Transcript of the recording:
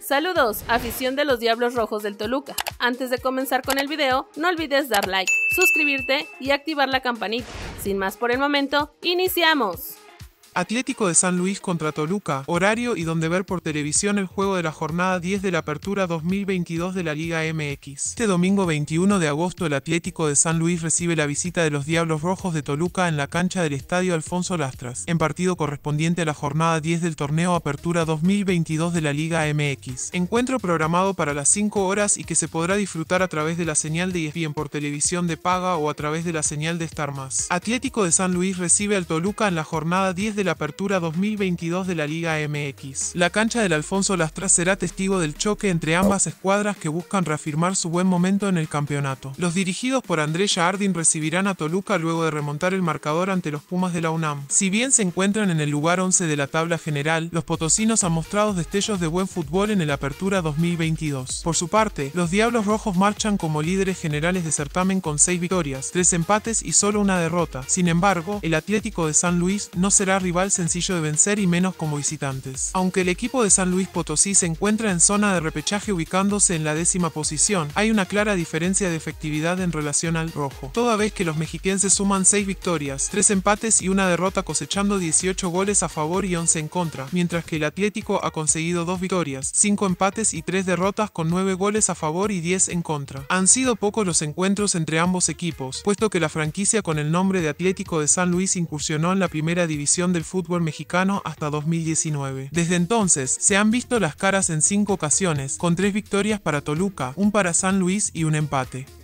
Saludos, afición de los Diablos Rojos del Toluca. Antes de comenzar con el video, no olvides dar like, suscribirte y activar la campanita. Sin más por el momento, ¡iniciamos! Atlético de San Luis contra Toluca, horario y donde ver por televisión el juego de la jornada 10 de la Apertura 2022 de la Liga MX. Este domingo 21 de agosto el Atlético de San Luis recibe la visita de los Diablos Rojos de Toluca en la cancha del Estadio Alfonso Lastras, en partido correspondiente a la jornada 10 del torneo Apertura 2022 de la Liga MX. Encuentro programado para las 5 horas y que se podrá disfrutar a través de la señal de ESPN por televisión de paga o a través de la señal de Star+. Atlético de San Luis recibe al Toluca en la jornada 10 de la Apertura 2022 de la Liga MX. La cancha del Alfonso Lastras será testigo del choque entre ambas escuadras que buscan reafirmar su buen momento en el campeonato. Los dirigidos por Andrés Jardín recibirán a Toluca luego de remontar el marcador ante los Pumas de la UNAM. Si bien se encuentran en el lugar 11 de la tabla general, los potosinos han mostrado destellos de buen fútbol en el Apertura 2022. Por su parte, los Diablos Rojos marchan como líderes generales de certamen con 6 victorias, 3 empates y solo una derrota. Sin embargo, el Atlético de San Luis no será rival sencillo de vencer y menos como visitantes. Aunque el equipo de San Luis Potosí se encuentra en zona de repechaje ubicándose en la 10ª posición, hay una clara diferencia de efectividad en relación al rojo, toda vez que los mexiquenses suman 6 victorias, 3 empates y una derrota cosechando 18 goles a favor y 11 en contra, mientras que el Atlético ha conseguido 2 victorias, 5 empates y 3 derrotas con 9 goles a favor y 10 en contra. Han sido pocos los encuentros entre ambos equipos, puesto que la franquicia con el nombre de Atlético de San Luis incursionó en la primera división del fútbol mexicano hasta 2019. Desde entonces, se han visto las caras en 5 ocasiones, con 3 victorias para Toluca, 1 para San Luis y un empate.